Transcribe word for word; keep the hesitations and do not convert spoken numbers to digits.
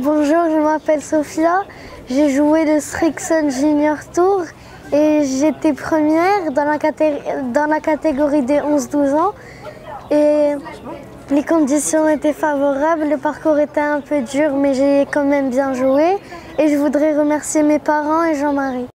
Bonjour, je m'appelle Sophia, j'ai joué le Strixon Junior Tour et j'étais première dans la, caté dans la catégorie des onze douze ans et les conditions étaient favorables, le parcours était un peu dur mais j'ai quand même bien joué et je voudrais remercier mes parents et Jean-Marie.